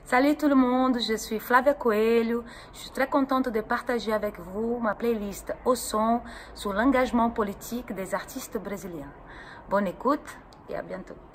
Salut tout le monde, je suis Flavia Coelho. Je suis très contente de partager avec vous ma playlist au son sur l'engagement politique des artistes brésiliens. Bonne écoute et à bientôt.